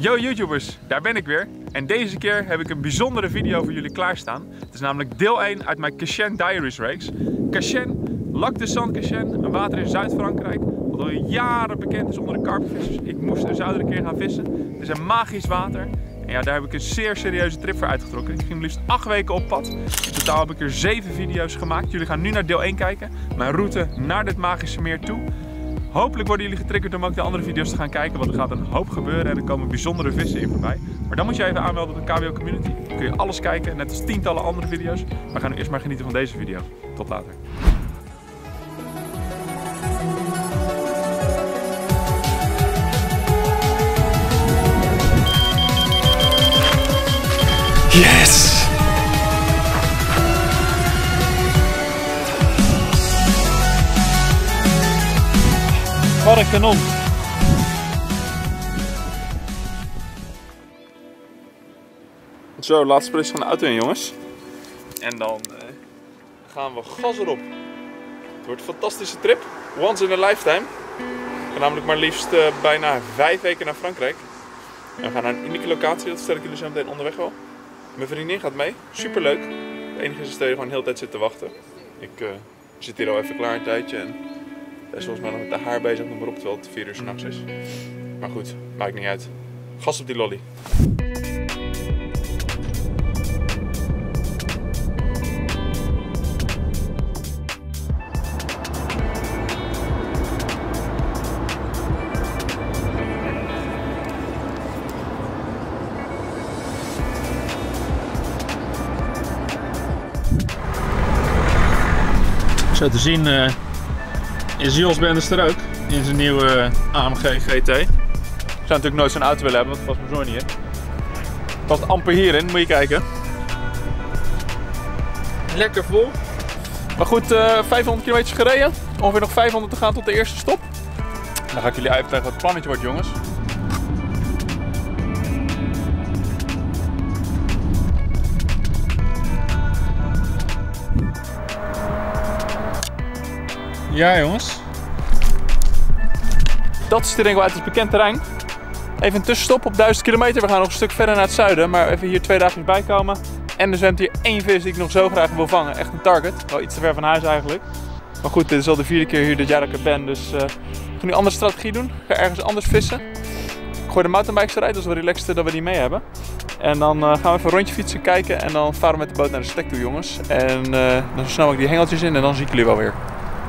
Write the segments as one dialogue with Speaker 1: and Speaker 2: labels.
Speaker 1: Yo YouTubers, daar ben ik weer. En deze keer heb ik een bijzondere video voor jullie klaarstaan. Het is namelijk deel 1 uit mijn Cachan Diaries reeks. Cachan, Lac de Saint-Cachan, een water in Zuid-Frankrijk. Wat al jaren bekend is onder de karpervissers. Ik moest er zouden een keer gaan vissen. Het is een magisch water. En ja, daar heb ik een zeer serieuze trip voor uitgetrokken. Ik ging liefst 8 weken op pad. In totaal heb ik er 7 video's gemaakt. Jullie gaan nu naar deel 1 kijken. Mijn route naar dit magische meer toe. Hopelijk worden jullie getriggerd om ook de andere video's te gaan kijken, want er gaat een hoop gebeuren en er komen bijzondere vissen in voorbij. Maar dan moet je even aanmelden op de KWO Community. Dan kun je alles kijken, net als tientallen andere video's. Maar we gaan nu eerst maar genieten van deze video. Tot later. Yes! Wat een kanon! Zo, laatste splitsje van de auto in, jongens. En dan gaan we gas erop. Het wordt een fantastische trip. Once in a lifetime. We gaan namelijk maar liefst bijna 5 weken naar Frankrijk. En we gaan naar een unieke locatie, dat vertel ik jullie zo meteen onderweg wel. Mijn vriendin gaat mee, superleuk. Het enige is dat je gewoon de hele tijd zit te wachten. Ik zit hier al even klaar een tijdje en hij is volgens mij nog met de haar bezig, noem maar op, terwijl het 4 uur 's nachts is. Maar goed, maakt niet uit. Gas op die lolly. Zo te zien is Jos Benders er ook in zijn nieuwe AMG GT. Ik zou natuurlijk nooit zo'n auto willen hebben, want het was mijn zoon hier. Het past amper hierin, moet je kijken. Lekker vol. Maar goed, 500 kilometer gereden. Ongeveer nog 500 te gaan tot de eerste stop. Dan ga ik jullie uitleggen wat het plannetje wordt, jongens. Ja jongens. Dat is denk ik wel uit het bekend terrein. Even een tussenstop op 1000 kilometer. We gaan nog een stuk verder naar het zuiden. Maar even hier 2 dagjes bij komen. En er zwemt hier 1 vis die ik nog zo graag wil vangen. Echt een target. Wel iets te ver van huis eigenlijk. Maar goed, dit is al de 4e keer hier dit jaar dat ik er ben. Dus ik ga nu een andere strategie doen. Ik ga ergens anders vissen. Ik gooi de mountainbikes eruit. Dat is wel relaxter dat we die mee hebben. En dan gaan we even een rondje fietsen, kijken. En dan varen we met de boot naar de stek toe, jongens. En dan snel ik die hengeltjes in en dan zie ik jullie wel weer.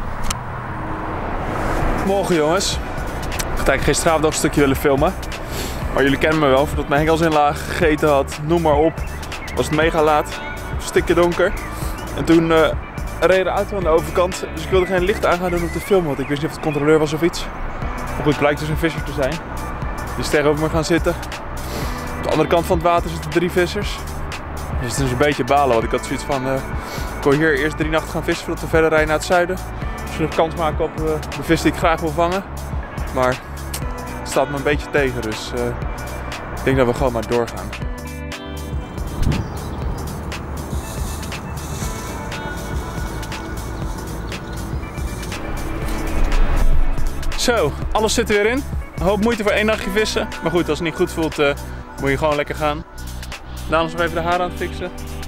Speaker 1: Morgen jongens. Ik had eigenlijk gisteravond nog een stukje willen filmen. Maar jullie kennen me wel, voordat mijn hengels in laag gegeten had, noem maar op. Was het mega laat, stikken donker. En toen reed de auto aan de overkant, dus ik wilde geen licht aan gaan doen om te filmen, want ik wist niet of het controleur was of iets. Maar goed, het blijkt dus een visser te zijn. Die is tegenover me gaan zitten. Op de andere kant van het water zitten 3 vissers. Dus het is een beetje balen, want ik had zoiets van, ik wil hier eerst 3 nachten gaan vissen voordat we verder rijden naar het zuiden. Dus nog kans maken op de vis die ik graag wil vangen. Maar het staat me een beetje tegen, dus ik denk dat we gewoon maar doorgaan. Zo, alles zit er weer in. Een hoop moeite voor 1 nachtje vissen. Maar goed, als het niet goed voelt, moet je gewoon lekker gaan. Daan is nog even de haar aan het fixen.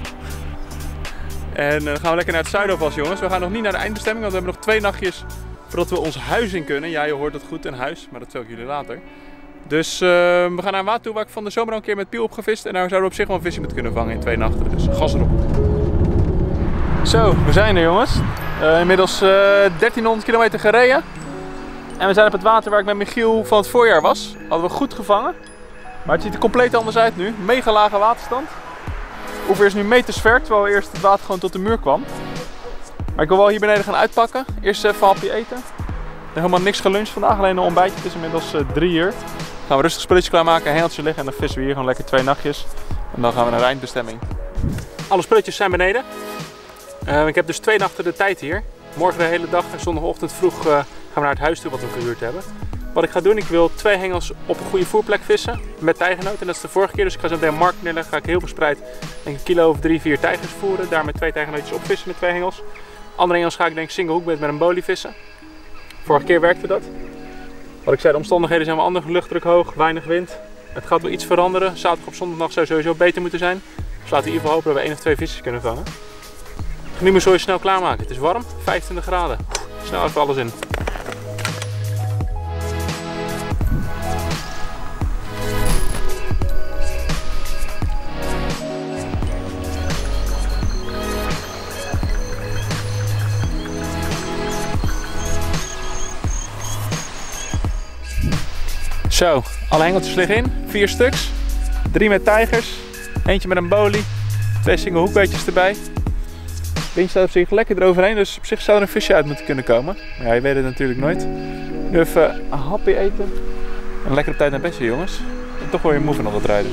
Speaker 1: En dan gaan we lekker naar het zuiden alvast, jongens. We gaan nog niet naar de eindbestemming, want we hebben nog 2 nachtjes voordat we ons huis in kunnen. Ja, je hoort het goed, een huis, maar dat vertel ik jullie later. Dus we gaan naar een water toe waar ik van de zomer al een keer met piel heb gevist. En daar zouden we op zich wel een visje moeten kunnen vangen in 2 nachten. Dus gas erop. Zo, we zijn er, jongens. Inmiddels 1300 kilometer gereden. En we zijn op het water waar ik met Michiel van het voorjaar was. Hadden we goed gevangen. Maar het ziet er compleet anders uit nu. Mega lage waterstand. Ongeveer is nu meters ver, terwijl eerst het water gewoon tot de muur kwam. Maar ik wil wel hier beneden gaan uitpakken. Eerst even een hapje eten. Helemaal niks geluncht vandaag, alleen een ontbijtje. Het is inmiddels 3 uur. Dan gaan we rustig spulletjes klaarmaken, een hengeltje liggen en dan vissen we hier gewoon lekker 2 nachtjes. En dan gaan we naar de eindbestemming. Alle spulletjes zijn beneden. Ik heb dus 2 nachten de tijd hier. Morgen de hele dag en zondagochtend vroeg gaan we naar het huis toe wat we gehuurd hebben. Wat ik ga doen, ik wil 2 hengels op een goede voerplek vissen met tijgernoot. En dat is de vorige keer, dus ik ga zo meteen een markt neerleggen. Ga ik heel verspreid denk een kilo of 3, 4 tijgers voeren. Daar met 2 tijgernootjes op vissen met 2 hengels. Andere hengels ga ik denk ik single hoek met een bolie vissen. Vorige keer werkte dat. Wat ik zei, de omstandigheden zijn wel anders. Luchtdruk hoog, weinig wind. Het gaat wel iets veranderen. Zaterdag op zondag zou sowieso beter moeten zijn. Dus laten we in ieder geval hopen dat we 1 of 2 visjes kunnen vangen. Nu moet je snel klaarmaken. Het is warm, 25 graden. Snel even alles in. Zo, alle hengeltjes liggen in. 4 stuks. 3 met tijgers. Eentje met een bolie. 2 single hoekbeetjes erbij. Het ding staat op zich lekker eroverheen, dus op zich zou er een visje uit moeten kunnen komen. Maar ja, je weet het natuurlijk nooit. Nu even een hapje eten. En lekker op tijd naar bed, jongens. En toch wel weer moe van al dat rijden.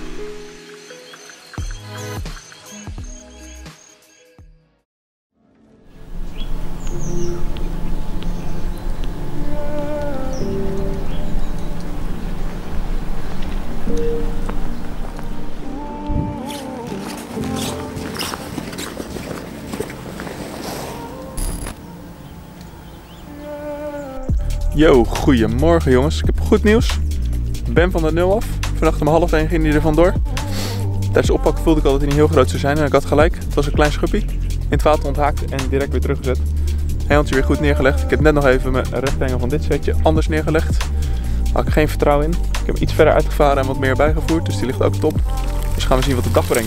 Speaker 1: Yo, goedemorgen jongens. Ik heb goed nieuws. Ben van de 0 af. Vannacht om 1:30 ging hij er vandoor. Tijdens de oppak voelde ik al dat hij niet heel groot zou zijn en ik had gelijk. Het was een klein schuppie. In het water onthaakt en direct weer teruggezet. Hengeltje weer goed neergelegd. Ik heb net nog even mijn rechthengel van dit setje anders neergelegd. Daar had ik geen vertrouwen in. Ik heb hem iets verder uitgevaren en wat meer bijgevoerd. Dus die ligt ook top. Dus gaan we zien wat de dag brengt.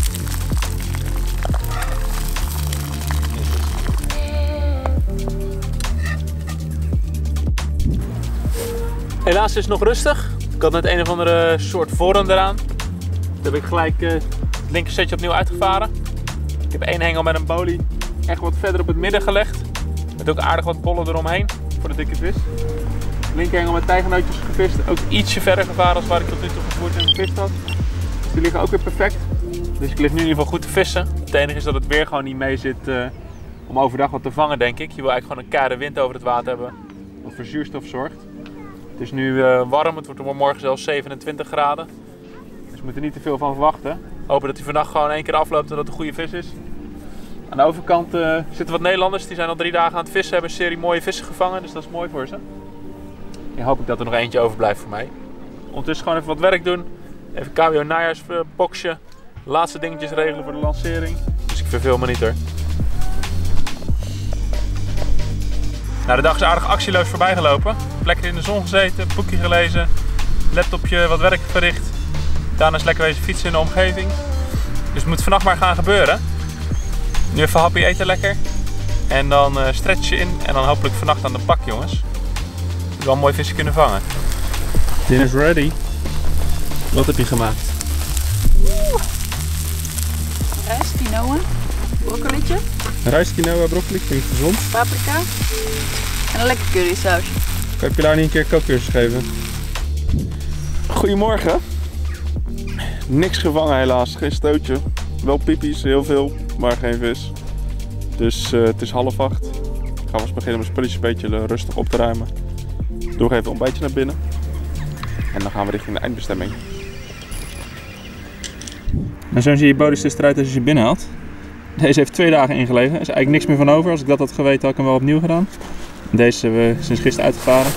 Speaker 1: Helaas is het nog rustig. Ik had net een of andere soort vorm eraan. Toen heb ik gelijk het linker setje opnieuw uitgevaren. Ik heb 1 hengel met een bolie echt wat verder op het midden gelegd. Met ook aardig wat bollen eromheen voor de dikke vis. Linker hengel met tijgernootjes gevist. Ook ietsje verder gevaren als waar ik tot nu toe gevoerd en gevist had. Dus die liggen ook weer perfect. Dus ik lig nu in ieder geval goed te vissen. Het enige is dat het weer gewoon niet mee zit om overdag wat te vangen, denk ik. Je wil eigenlijk gewoon een keiharde wind over het water hebben. Wat voor zuurstof zorgt. Het is nu warm, het wordt morgen zelfs 27 graden. Dus we moeten er niet te veel van verwachten. Hopen dat hij vannacht gewoon 1 keer afloopt en dat het een goede vis is. Aan de overkant zitten wat Nederlanders, die zijn al 3 dagen aan het vissen, hebben een serie mooie vissen gevangen, dus dat is mooi voor ze. En hoop ik dat er nog eentje overblijft voor mij. Ondertussen gewoon even wat werk doen. Even KWO najaarsboxje. Laatste dingetjes regelen voor de lancering. Dus ik verveel me niet hoor. Nou, de dag is aardig actieloos voorbij gelopen. Lekker in de zon gezeten, boekje gelezen, laptopje wat werk verricht. Daarna is lekker wezen fietsen in de omgeving. Dus het moet vannacht maar gaan gebeuren. Nu even happy eten lekker. En dan stretchen in en dan hopelijk vannacht aan de bak, jongens. Dus wel een mooi visje kunnen vangen. Dinner is ready. Wat heb je gemaakt?
Speaker 2: Rijst, quinoa, broccolietje.
Speaker 1: Rijst, quinoa, broccoli, klinkt gezond.
Speaker 2: Paprika en een lekker currysausje.
Speaker 1: Kan je Pilar niet een keer kookcursus geven? Goedemorgen. Niks gevangen helaas, geen stootje. Wel pipi's, heel veel, maar geen vis. Dus het is 7:30. Ik ga vast beginnen mijn spulletjes een beetje rustig op te ruimen. Doe nog even een ontbijtje naar binnen. En dan gaan we richting de eindbestemming. En zo zie je bodystus eruit als je ze binnenhaalt. Deze heeft 2 dagen ingelegen. Er is eigenlijk niks meer van over. Als ik dat had geweten had ik hem wel opnieuw gedaan. Deze hebben we sinds gisteren uitgevaren.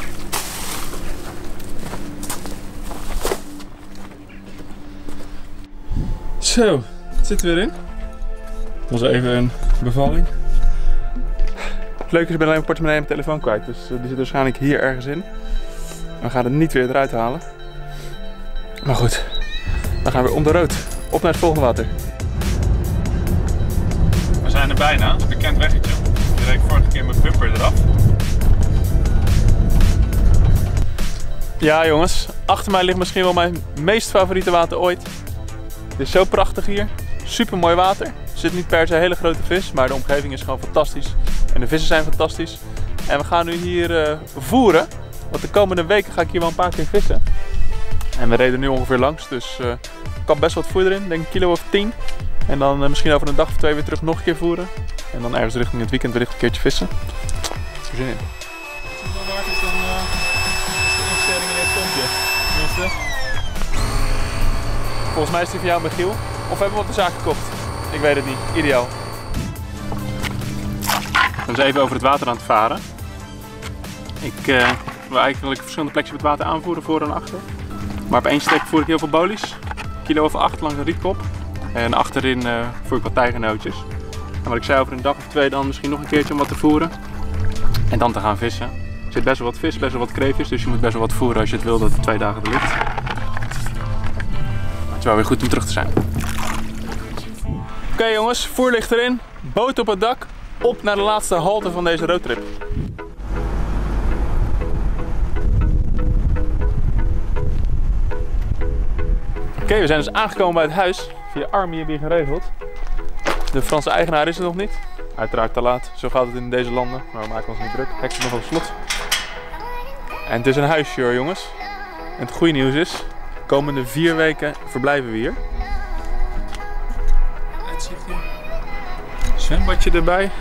Speaker 1: Zo, het zit er weer in. Dat was even een bevalling. Het leuke is, ik ben alleen mijn portemonnee en mijn telefoon kwijt. Dus die zit waarschijnlijk hier ergens in. We gaan het niet weer eruit halen. Maar goed, dan gaan we weer om de rood. Op naar het volgende water. We zijn er bijna, een bekend weggetje. Ik reed vorige keer mijn bumper eraf. Ja jongens, achter mij ligt misschien wel mijn meest favoriete water ooit. Het is zo prachtig hier, super mooi water. Er zit niet per se een hele grote vis, maar de omgeving is gewoon fantastisch. En de vissen zijn fantastisch. En we gaan nu hier voeren, want de komende weken ga ik hier wel een paar keer vissen. En we reden nu ongeveer langs, dus er kan best wat voer erin, denk een kilo of 10. En dan misschien over een dag of 2 weer terug nog een keer voeren. En dan ergens richting het weekend wellicht een keertje vissen. Er zin in. Hoeveel waard is dan de investering in dit pompje? Volgens mij is die van jou, Michiel. Of hebben we op de zaak gekocht? Ik weet het niet. Ideaal. We zijn even over het water aan het varen. Ik wil eigenlijk verschillende plekjes op het water aanvoeren, voor en achter. Maar op één stek voer ik heel veel bolies. Kilo of 8 langs een rietkop. En achterin voer ik wat tijgernootjes. En wat ik zei, over een dag of 2 dan misschien nog een keertje om wat te voeren. En dan te gaan vissen. Er zit best wel wat vis, best wel wat kreefjes. Dus je moet best wel wat voeren als je het wil dat het 2 dagen er ligt. Het is wel weer goed om terug te zijn. Oké jongens, voer ligt erin. Boot op het dak. Op naar de laatste halte van deze roadtrip. Oké, we zijn dus aangekomen bij het huis. Via Airbnb geregeld. De Franse eigenaar is er nog niet. Uiteraard te laat. Zo gaat het in deze landen. Maar we maken ons niet druk. Hek zit nog op slot. En het is een huisje hoor jongens. En het goede nieuws is, de komende 4 weken verblijven we hier. Uitzicht hier. Zwembadje erbij.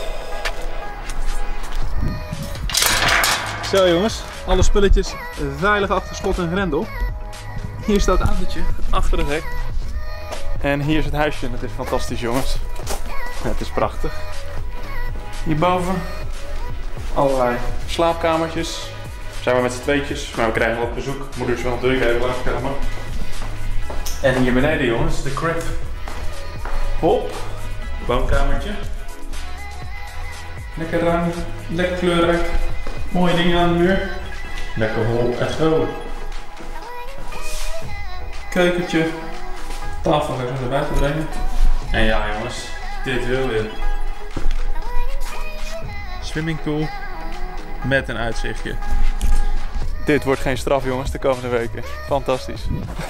Speaker 1: Zo jongens, alle spulletjes veilig achter slot en grendel. Hier staat het autootje achter het hek. En hier is het huisje en het is fantastisch jongens. Het is prachtig. Hierboven allerlei slaapkamertjes. Zijn we met z'n tweetjes, maar we krijgen wat bezoek. Moeder is wel druk even langskomen. En hier beneden jongens, de crib. Hop, woonkamertje. Lekker ruim, lekker kleurrijk. Mooie dingen aan de muur. Lekker hol en zo. Keukentje. Tafel ga ik zo naar buiten brengen. En ja jongens, dit wil je. Swimmingpool met een uitzichtje. Dit wordt geen straf jongens de komende weken. Fantastisch.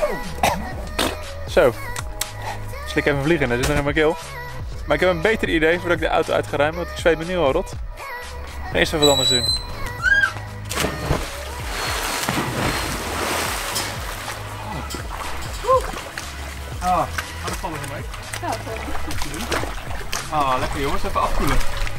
Speaker 1: Zo. Slik even vliegen, dat is nog in mijn keel. Maar ik heb een beter idee voordat ik de auto uit ga ruimen, want ik zweet me nu al rot. Eerst even wat anders doen. Dat vallen we mee.
Speaker 2: Ja, dat
Speaker 1: Ah, lekker jongens, even afkoelen.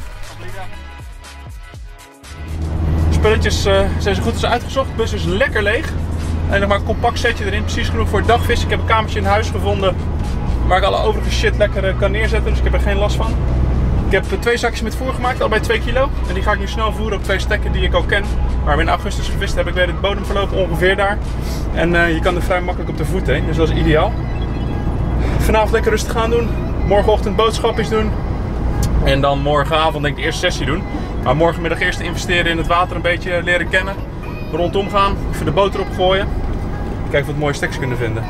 Speaker 1: Spulletjes zijn zo goed als uitgezocht. De bus is lekker leeg. En nog maar een compact setje erin, precies genoeg voor het dagvissen. Ik heb een kamertje in huis gevonden waar ik alle overige shit lekker kan neerzetten, dus ik heb er geen last van. Ik heb 2 zakjes met voer gemaakt, allebei 2 kilo. En die ga ik nu snel voeren op 2 stekken die ik al ken. Waar we in augustus gevist hebben. Ik weet het bodemverloop ongeveer daar. En je kan er vrij makkelijk op de voet heen, dus dat is ideaal. Vanavond lekker rustig gaan doen. Morgenochtend boodschapjes doen. En dan morgenavond denk ik de eerste sessie doen. Maar morgenmiddag eerst investeren in het water, een beetje leren kennen. Rondom gaan, even de boot erop gooien. Kijken wat mooie steks kunnen vinden.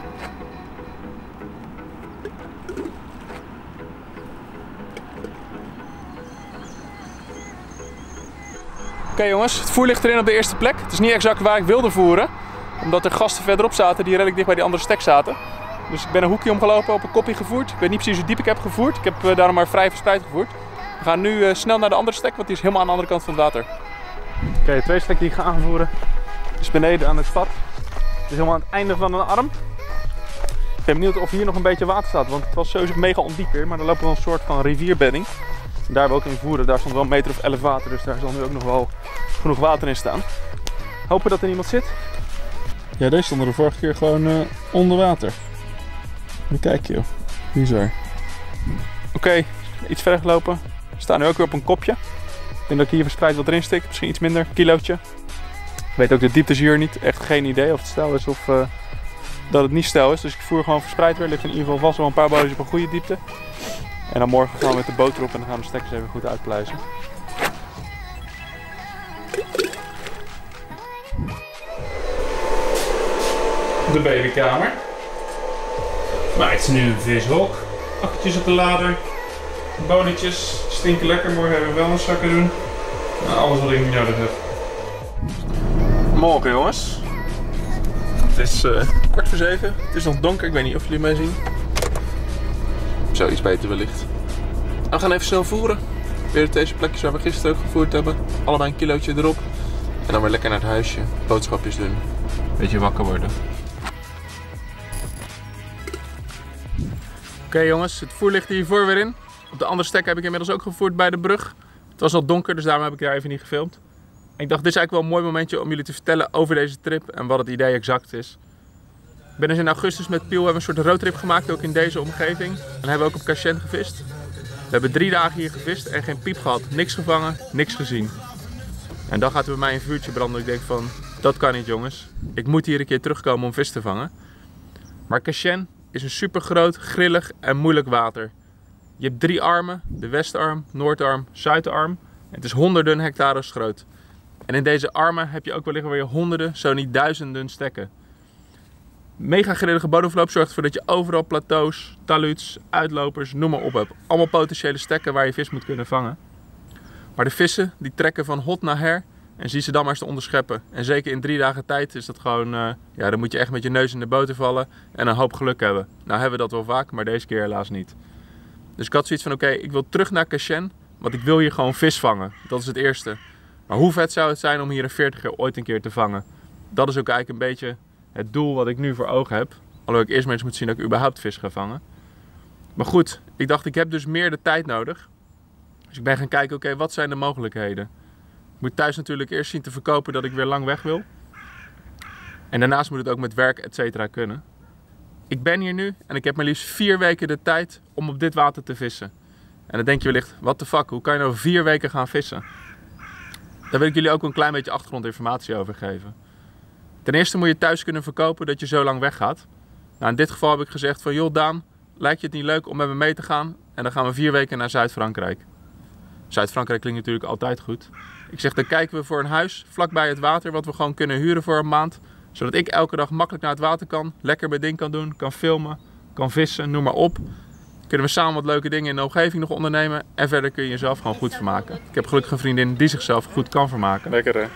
Speaker 1: Oké jongens, het voer ligt erin op de eerste plek. Het is niet exact waar ik wilde voeren. Omdat er gasten verderop zaten die redelijk dicht bij die andere stek zaten. Dus ik ben een hoekje omgelopen, op een kopje gevoerd. Ik weet niet precies hoe diep ik heb gevoerd. Ik heb daarom maar vrij verspreid gevoerd. We gaan nu snel naar de andere stek, want die is helemaal aan de andere kant van het water. Oké, de tweede stek die ik ga aanvoeren is beneden aan het vat. Het is helemaal aan het einde van een arm. Ik ben benieuwd of hier nog een beetje water staat, want het was sowieso mega ondiep hier. Maar er loopt wel een soort van rivierbedding. En daar wil ik in voeren. Daar stond wel een meter of 11 water, dus daar zal nu ook nog wel genoeg water in staan. Hopen dat er niemand zit. Ja, deze stonden de vorige keer gewoon onder water. Even kijken joh, bizar. Oké, iets verder gelopen. We staan nu ook weer op een kopje. Ik denk dat ik hier verspreid wat erin stik, misschien iets minder, kilootje. Ik weet ook de dieptes hier niet, echt geen idee of het steil is of dat het niet steil is. Dus ik voer gewoon verspreid weer, ligt in ieder geval vast wel een paar bootjes op een goede diepte. En dan morgen gaan we met de boot erop en dan gaan we de stekkers even goed uitpluizen. De babykamer. Maar het is nu een vishok. Akkertjes op de lader. Bonnetjes. Stinken lekker. Morgen hebben we wel een zakken doen. Nou, alles wat ik niet nodig heb. Morgen jongens. Het is 6:15. Het is nog donker. Ik weet niet of jullie mij zien. Zo iets beter wellicht. We gaan even snel voeren. Weer op deze plekjes waar we gisteren ook gevoerd hebben. Allebei een kilootje erop. En dan weer lekker naar het huisje. Boodschapjes doen. Beetje wakker worden. Oké jongens, het voer ligt hiervoor weer in. Op de andere stek heb ik inmiddels ook gevoerd bij de brug. Het was al donker, dus daarom heb ik daar even niet gefilmd. En ik dacht, dit is eigenlijk wel een mooi momentje om jullie te vertellen over deze trip en wat het idee exact is. Ik ben dus in augustus met Piel hebben een soort roadtrip gemaakt, ook in deze omgeving. En hebben we ook op Cachan gevist. We hebben 3 dagen hier gevist en geen piep gehad. Niks gevangen, niks gezien. En dan gaat er bij mij een vuurtje branden. Ik denk van, dat kan niet jongens. Ik moet hier een keer terugkomen om vis te vangen. Maar Cachenne is een super groot, grillig en moeilijk water. Je hebt 3 armen, de westarm, noordarm, zuidarm. En het is honderden hectares groot. En in deze armen heb je ook wellicht weer honderden, zo niet duizenden stekken. Mega grillige bodemverloop zorgt ervoor dat je overal plateaus, taluds, uitlopers, noem maar op hebt. Allemaal potentiële stekken waar je vis moet kunnen vangen. Maar de vissen die trekken van hot naar her en zie ze dan maar eens te onderscheppen. En zeker in 3 dagen tijd is dat gewoon, ja, dan moet je echt met je neus in de boter vallen en een hoop geluk hebben. Nou hebben we dat wel vaak, maar deze keer helaas niet. Dus ik had zoiets van oké, ik wil terug naar Cachenne, want ik wil hier gewoon vis vangen. Dat is het eerste. Maar hoe vet zou het zijn om hier een 40er ooit een keer te vangen? Dat is ook eigenlijk een beetje het doel wat ik nu voor ogen heb. Alhoewel ik eerst maar eens moet zien dat ik überhaupt vis ga vangen. Maar goed, ik dacht ik heb dus meer de tijd nodig. Dus ik ben gaan kijken, oké, wat zijn de mogelijkheden? Ik moet thuis natuurlijk eerst zien te verkopen dat ik weer lang weg wil. En daarnaast moet het ook met werk, et cetera, kunnen. Ik ben hier nu en ik heb maar liefst 4 weken de tijd om op dit water te vissen. En dan denk je wellicht, what the fuck, hoe kan je nou 4 weken gaan vissen? Daar wil ik jullie ook een klein beetje achtergrondinformatie over geven. Ten eerste moet je thuis kunnen verkopen dat je zo lang weggaat. Nou, in dit geval heb ik gezegd van, joh Daan, lijkt je het niet leuk om met me mee te gaan? En dan gaan we 4 weken naar Zuid-Frankrijk. Zuid-Frankrijk klinkt natuurlijk altijd goed. Ik zeg, dan kijken we voor een huis vlakbij het water, wat we gewoon kunnen huren voor een maand. Zodat ik elke dag makkelijk naar het water kan, lekker mijn ding kan doen, kan filmen, kan vissen, noem maar op. Kunnen we samen wat leuke dingen in de omgeving nog ondernemen. En verder kun je jezelf gewoon goed vermaken. Ik heb gelukkig een vriendin die zichzelf goed kan vermaken.
Speaker 3: Lekker hè?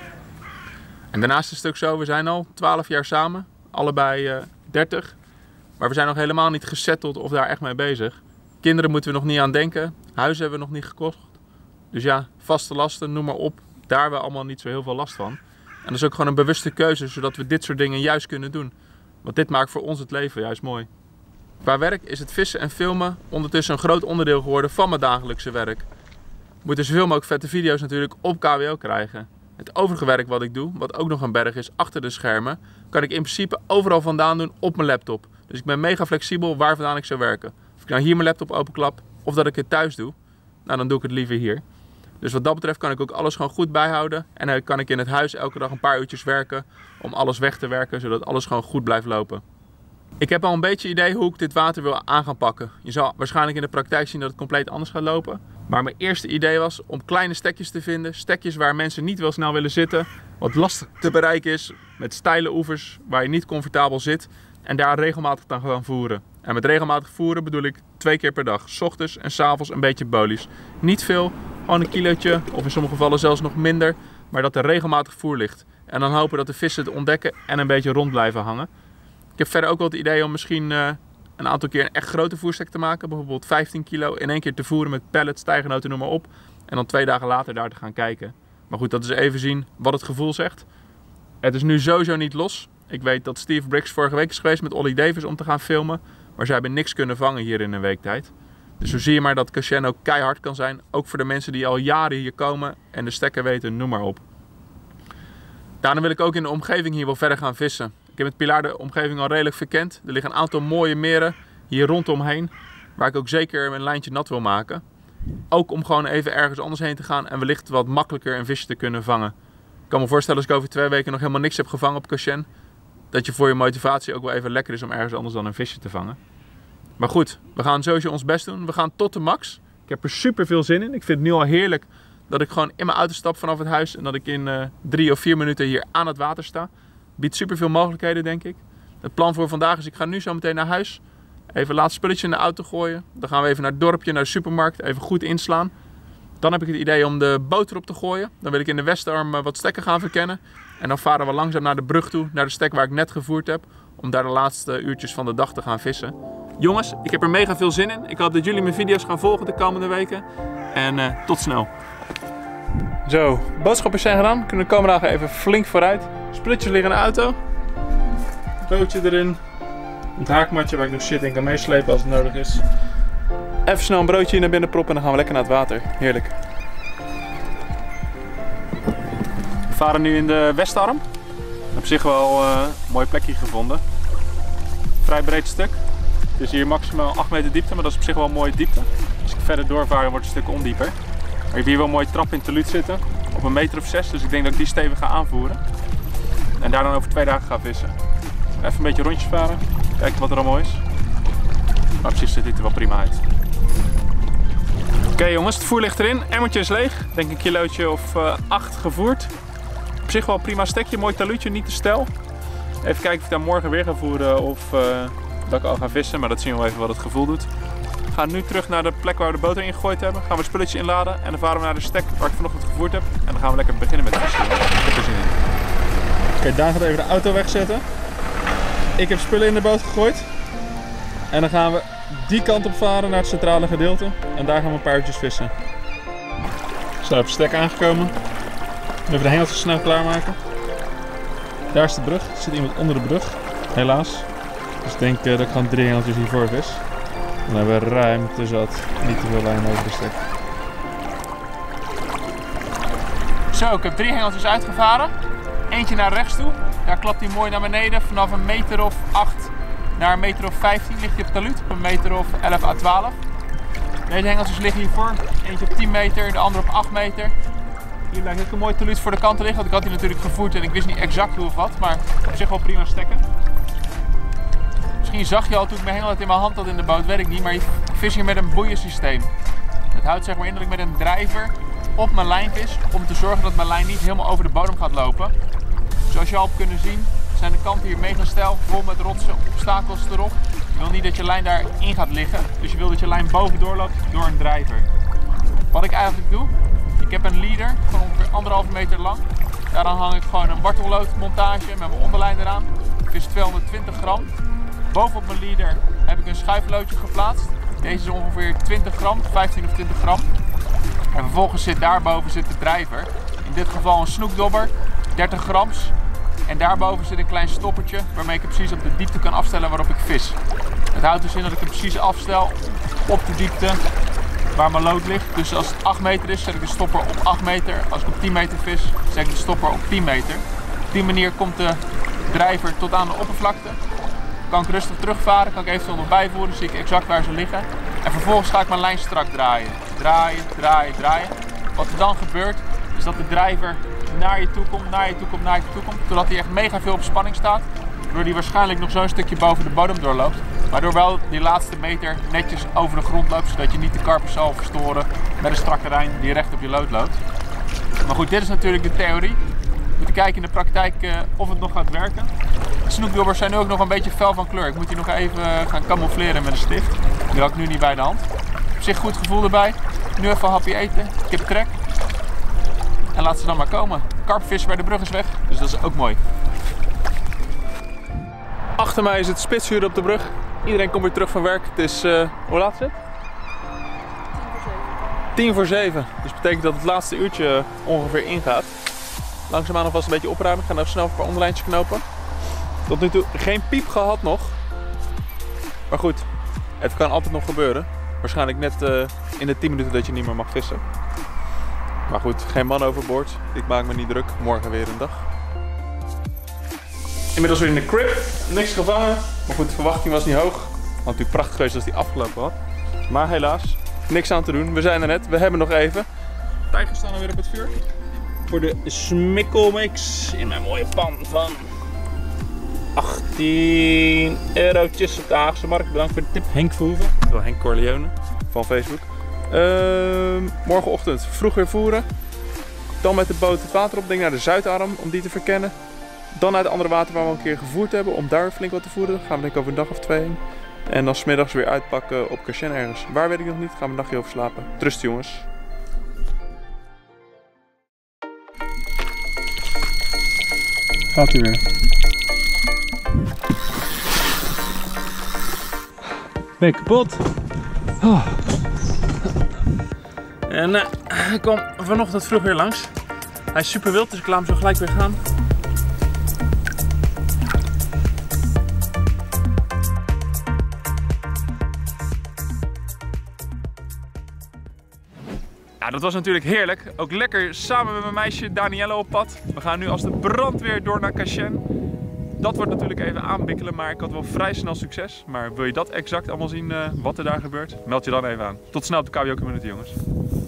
Speaker 1: En daarnaast is het ook zo, we zijn al 12 jaar samen. Allebei 30. Maar we zijn nog helemaal niet gesetteld of daar echt mee bezig. Kinderen moeten we nog niet aan denken. Huizen hebben we nog niet gekocht. Dus ja, vaste lasten, noem maar op. Daar hebben we allemaal niet zo heel veel last van. En dat is ook gewoon een bewuste keuze, zodat we dit soort dingen juist kunnen doen. Want dit maakt voor ons het leven juist mooi. Qua werk is het vissen en filmen ondertussen een groot onderdeel geworden van mijn dagelijkse werk. Ik moet dus zoveel mogelijk vette video's natuurlijk op KWO krijgen. Het overige werk wat ik doe, wat ook nog een berg is achter de schermen, kan ik in principe overal vandaan doen op mijn laptop. Dus ik ben mega flexibel waar vandaan ik zou werken. Of ik nou hier mijn laptop openklap of dat ik het thuis doe, nou dan doe ik het liever hier. Dus wat dat betreft kan ik ook alles gewoon goed bijhouden. En dan kan ik in het huis elke dag een paar uurtjes werken om alles weg te werken, zodat alles gewoon goed blijft lopen. Ik heb al een beetje idee hoe ik dit water wil aan gaan pakken. Je zal waarschijnlijk in de praktijk zien dat het compleet anders gaat lopen. Maar mijn eerste idee was om kleine stekjes te vinden. Stekjes waar mensen niet wel snel willen zitten. Wat lastig te bereiken is. Met steile oevers waar je niet comfortabel zit. En daar regelmatig dan gaan voeren. En met regelmatig voeren bedoel ik 2 keer per dag. 's Ochtends en 's avonds een beetje bolies. Niet veel, gewoon een kilootje. Of in sommige gevallen zelfs nog minder. Maar dat er regelmatig voer ligt. En dan hopen dat de vissen het ontdekken en een beetje rond blijven hangen. Ik heb verder ook wel het idee om misschien een aantal keer een echt grote voerstek te maken. Bijvoorbeeld 15 kilo in 1 keer te voeren met pellets, stijgenoten, noem maar op. En dan 2 dagen later daar te gaan kijken. Maar goed, dat is even zien wat het gevoel zegt. Het is nu sowieso niet los. Ik weet dat Steve Briggs vorige week is geweest met Ollie Davis om te gaan filmen. Maar zij hebben niks kunnen vangen hier in een week tijd. Dus zo zie je maar dat Cachenne ook keihard kan zijn. Ook voor de mensen die al jaren hier komen en de stekken weten, noem maar op. Daarna wil ik ook in de omgeving hier wel verder gaan vissen. Ik heb met Pilar de omgeving al redelijk verkend. Er liggen een aantal mooie meren hier rondomheen. Waar ik ook zeker een lijntje nat wil maken. Ook om gewoon even ergens anders heen te gaan en wellicht wat makkelijker een visje te kunnen vangen. Ik kan me voorstellen als ik over 2 weken nog helemaal niks heb gevangen op Cachenne. Dat je voor je motivatie ook wel even lekker is om ergens anders dan een visje te vangen. Maar goed, we gaan sowieso ons best doen. We gaan tot de max. Ik heb er super veel zin in. Ik vind het nu al heerlijk dat ik gewoon in mijn auto stap vanaf het huis. En dat ik in 3 of 4 minuten hier aan het water sta. Biedt super veel mogelijkheden, denk ik. Het plan voor vandaag is, ik ga nu zo meteen naar huis. Even laat spulletje in de auto gooien. Dan gaan we even naar het dorpje, naar de supermarkt. Even goed inslaan. Dan heb ik het idee om de boot erop te gooien. Dan wil ik in de westarm wat stekken gaan verkennen. En dan varen we langzaam naar de brug toe, naar de stek waar ik net gevoerd heb. Om daar de laatste uurtjes van de dag te gaan vissen. Jongens, ik heb er mega veel zin in. Ik hoop dat jullie mijn video's gaan volgen de komende weken. En tot snel.
Speaker 3: Zo, boodschappen zijn gedaan. Kunnen de komende dagen even flink vooruit. Splitjes liggen in de auto. Bootje erin. Het haakmatje waar ik nog shit in kan meeslepen als het nodig is. Even snel een broodje hier naar binnen proppen en dan gaan we lekker naar het water. Heerlijk. We varen nu in de Westarm. Op zich wel een mooi plekje gevonden. Vrij breed stuk. Het is hier maximaal 8 meter diepte, maar dat is op zich wel een mooie diepte. Als ik verder doorvaar wordt het een stuk ondieper. Maar ik heb hier wel een mooie trap in teluut zitten. Op 1 meter of 6, dus ik denk dat ik die stevig ga aanvoeren. En daar dan over 2 dagen gaan vissen. Even een beetje rondjes varen, kijken wat er allemaal is. Maar op zich ziet het er wel prima uit. Oké jongens, het voer ligt erin. Emmertje is leeg. Denk een kilootje of 8 gevoerd. Op zich wel een prima stekje, mooi taluutje, niet te stijl. Even kijken of ik daar morgen weer ga voeren of dat ik al ga vissen. Maar dat zien we wel even wat het gevoel doet. We gaan nu terug naar de plek waar we de boter in gegooid hebben. Gaan we spulletjes inladen en dan varen we naar de stek waar ik vanochtend gevoerd heb. En dan gaan we lekker beginnen met vissen. Oké, Daan gaat even de auto wegzetten. Ik heb spullen in de boot gegooid. En dan gaan we die kant op varen naar het centrale gedeelte. En daar gaan we een paar uurtjes vissen. We zijn op de stek aangekomen. Even de hengeltjes snel klaarmaken. Daar is de brug. Er zit iemand onder de brug. Helaas. Dus ik denk dat ik gewoon 3 hengeltjes hiervoor vis. Dan hebben we ruimte zat. Niet te veel lijn over de stek.
Speaker 1: Zo, ik heb 3 hengeltjes uitgevaren. Eentje naar rechts toe. Daar klapt hij mooi naar beneden. Vanaf een meter of 8 naar een meter of 15 ligt hij op taluut. Op een meter of 11 à 12. Deze hengeltjes liggen hiervoor. Eentje op 10 meter, de andere op 8 meter. Hier lijkt ook een mooi taluut voor de kant te liggen. Want ik had hier natuurlijk gevoerd en ik wist niet exact hoe of wat. Maar op zich wel prima stekken. Misschien zag je al toen ik mijn hengel in mijn hand had in de boot, weet ik niet. Maar ik vis hier met een boeiensysteem. Het houdt zeg maar in dat ik met een drijver op mijn lijn vis. Om te zorgen dat mijn lijn niet helemaal over de bodem gaat lopen. Zoals je al hebt kunnen zien zijn de kanten hier mega steil, vol met rotsen, obstakels erop. Je wil niet dat je lijn daarin gaat liggen, dus je wil dat je lijn bovendoor loopt door een drijver. Wat ik eigenlijk doe, ik heb een leader van ongeveer 1,5 meter lang. Daaraan hang ik gewoon een bartelloodmontage met mijn onderlijn eraan. Ik vis 220 gram. Bovenop mijn leader heb ik een schuifloodje geplaatst. Deze is ongeveer 20 gram, 15 of 20 gram. En vervolgens zit daarboven de drijver. In dit geval een snoekdobber, 30 grams. En daarboven zit een klein stoppertje waarmee ik hem precies op de diepte kan afstellen waarop ik vis. Het houdt dus in dat ik hem precies afstel op de diepte waar mijn lood ligt. Dus als het 8 meter is, zet ik de stopper op 8 meter. Als ik op 10 meter vis, zet ik de stopper op 10 meter. Op die manier komt de drijver tot aan de oppervlakte. Kan ik rustig terugvaren, kan ik eventueel nog bijvoeren, zie ik exact waar ze liggen. En vervolgens ga ik mijn lijn strak draaien. Draaien, draaien, draaien. Wat er dan gebeurt, is dat de drijver naar je toe komt, naar je toe komt, naar je toe komt. Totdat hij echt mega veel op spanning staat. Waardoor hij waarschijnlijk nog zo'n stukje boven de bodem doorloopt. Waardoor wel die laatste meter netjes over de grond loopt. Zodat je niet de karper zal verstoren met een strakke lijn die recht op je lood loopt. Maar goed, dit is natuurlijk de theorie. We moeten kijken in de praktijk of het nog gaat werken. De snoekdobbers zijn nu ook nog een beetje fel van kleur. Ik moet die nog even gaan camoufleren met een stift. Die had ik nu niet bij de hand. Op zich goed gevoel erbij. Nu even een hapje eten. Ik heb trek. En laat ze dan maar komen. Karpvissen bij de brug is weg, dus dat is ook mooi. Achter mij is het spitsuur op de brug. Iedereen komt weer terug van werk. Het is, hoe laat is het? 10 voor 7. Dus dat betekent dat het laatste uurtje ongeveer ingaat. Langzaamaan alvast een beetje opruimen. Ik ga even snel een paar onderlijntjes knopen. Tot nu toe geen piep gehad nog. Maar goed, het kan altijd nog gebeuren. Waarschijnlijk net in de 10 minuten dat je niet meer mag vissen. Maar goed, geen man overboord. Ik maak me niet druk. Morgen weer een dag. Inmiddels weer in de crib. Niks gevangen. Maar goed, de verwachting was niet hoog. Had natuurlijk prachtig geweest als die afgelopen had. Maar helaas, niks aan te doen. We zijn er net. We hebben nog even. Tijgers staan alweer op het vuur. Voor de smikkelmix in mijn mooie pan van 18 eurotjes op de Haagse Markt. Bedankt voor de tip, Henk Verhoeven. Wel Henk Corleone van Facebook. Morgenochtend vroeg weer voeren. Dan met de boot het water op, denk naar de Zuidarm om die te verkennen. Dan naar het andere water waar we al een keer gevoerd hebben om daar flink wat te voeren. Dan gaan we denk ik over een dag of 2 heen. En dan 's middags weer uitpakken op Cachan ergens. Waar weet ik nog niet, gaan we een nachtje over slapen. Trust jongens. Gaat hij weer. Ben ik kapot? Oh. En hij kwam vanochtend vroeg weer langs. Hij is super wild, dus ik laat hem zo gelijk weer gaan. Ja, dat was natuurlijk heerlijk. Ook lekker samen met mijn meisje Danielle op pad. We gaan nu als de brandweer door naar Cachan. Dat wordt natuurlijk even aanbikkelen, maar ik had wel vrij snel succes. Maar wil je dat exact allemaal zien wat er daar gebeurt? Meld je dan even aan. Tot snel op de KBO Community, jongens.